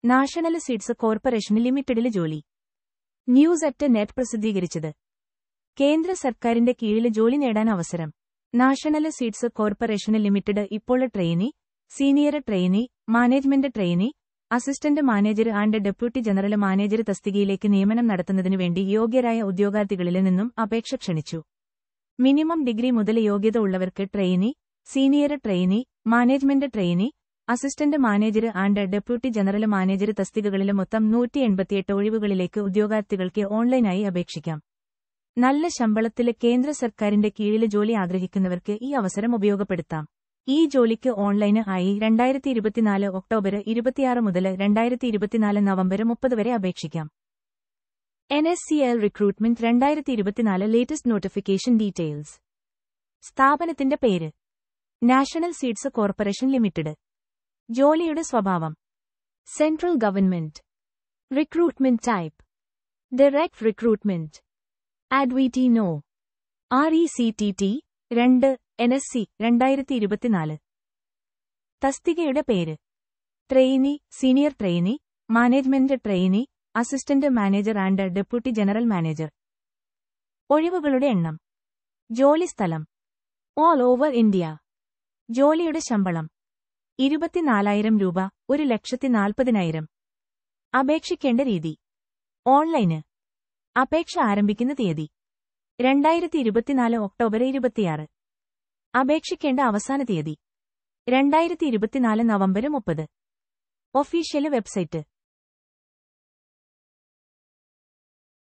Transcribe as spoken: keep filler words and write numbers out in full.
National seeds corporation ലിമിറ്റഡില് ജോലി. News at net പ്രസിദ്ധീകരിച്ചത്. കേന്ദ്ര സർക്കാരിന്റെ കീഴില് ജോലി നേടാൻ അവസരം. നാഷണൽ സീഡ്സ് കോർപ്പറേഷൻ ലിമിറ്റഡ് ഇപ്പോൾ trainee, senior trainee, management trainee, assistant manager and deputy general manager തസ്തികയിലേക്ക് നിയമനം നടത്തുന്നതിനു വേണ്ടി യോഗ്യരായ ഉദ്യോഗാർത്ഥികളിൽ നിന്നും അപേക്ഷ ക്ഷണിച്ചു. മിനിമം ഡിഗ്രി മുതൽ യോഗ്യത ഉള്ളവർക്ക് trainee, senior trainee, management trainee, assistant manager and deputy general manager തസ്തികകളിലെ മൊത്തം നൂറ്റി എൺപത്തിയെട്ട് ഒഴിവുകളിലേക്ക് ഉദ്യോഗാർത്ഥികൾക്ക് ഓൺലൈനായി അപേക്ഷിക്കാം. നല്ല ശമ്പളത്തില് കേന്ദ്ര സർക്കാരിന്റെ കീഴില് ജോലി ആഗ്രഹിക്കുന്നവർക്ക് ഈ അവസരം ഉപയോഗപ്പെടുത്താം. ഈ ജോലിക്ക് ഓൺലൈന് ആയി രണ്ടായിരത്തി ഇരുപത്തിനാല് ഒക്ടോബർ ഇരുപത്തിയാറ് മുതൽ രണ്ടായിരത്തി ഇരുപത്തിനാല് നവംബർ മുപ്പത് വരെ അപേക്ഷിക്കാം. N S C L recruitment രണ്ടായിരത്തി ഇരുപത്തിനാല് ലേറ്റസ്റ്റ് നോട്ടിഫിക്കേഷൻ ഡീറ്റെയിൽസ്. സ്ഥാപനത്തിന്റെ പേര് നാഷണൽ സീഡ്സ് കോർപ്പറേഷൻ ലിമിറ്റഡ്. ജോലിയുടെ സ്വഭാവം central government. Recruitment type direct recruitment. ആഡ്വിറ്റി no. R E C T T രണ്ട് എൻ എസ് സി രണ്ടായിരത്തി ഇരുപത്തിനാല്. തസ്തികയുടെ പേര് trainee, senior trainee, management trainee, assistant manager and deputy general manager. ഒഴിവുകളുടെ എണ്ണം. ജോലി സ്ഥലം ഓൾ ഓവർ ഇന്ത്യ. ജോലിയുടെ ശമ്പളം ഇരുപത്തിനാലായിരം രൂപ, ഒരു ലക്ഷത്തി നാൽപ്പതിനായിരം. അപേക്ഷിക്കേണ്ട രീതി ഓൺലൈന്. അപേക്ഷ ആരംഭിക്കുന്ന തീയതി രണ്ടായിരത്തി ഇരുപത്തിനാല് ഒക്ടോബർ ഇരുപത്തിയാറ്. അപേക്ഷിക്കേണ്ട അവസാന തീയതി രണ്ടായിരത്തി ഇരുപത്തിനാല് നവംബർ മുപ്പത്. Official website